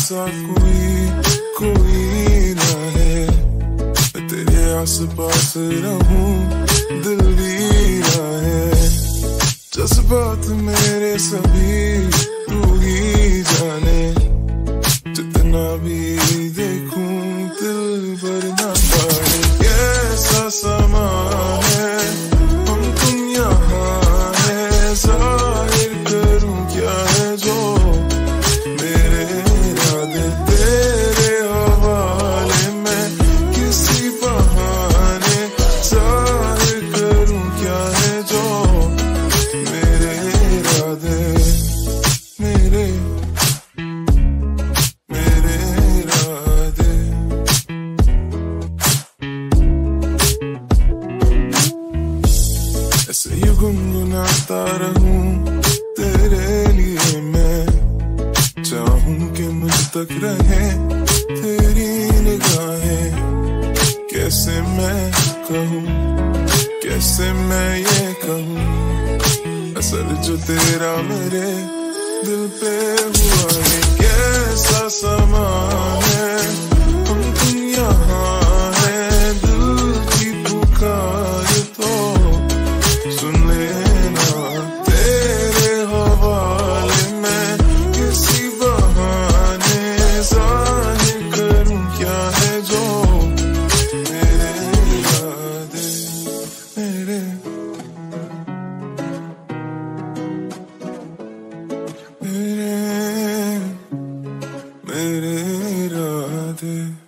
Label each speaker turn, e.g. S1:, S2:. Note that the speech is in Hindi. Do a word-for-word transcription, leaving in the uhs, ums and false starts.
S1: सा कोई कोई ना है, मैं तेरे आस पास रहूं दिल भी ना है। जज्बात मेरे सभी तू ही जाने, जितना भी देखूं दिल भर ना पाए। कैसा समा है हम तुम यहाँ है, जाहिर करूं क्या है जो मेरे इरादे तेरे हवाले में, किसी बहाने जाहिर करूं क्या है जो मेरे इरादे, मेरे मेरे इरादे। ऐसे ही गुनगुनाता रहूं तेरे लिए मैं, चाहूं कि मुझ तक रहे तेरी निगाहें। कैसे मैं कहूं, कैसे मैं ये कहूं, असर जो तेरा मेरे दिल पे हुआ है। कैसा समा है हम तुम यहाँ है, दिल की पुकार तो सुन लेना तेरे हवाले में, किसी बहाने जाहिर करूं क्या है जो मेरे इरादे, मेरे मेरे मेरे इरादे।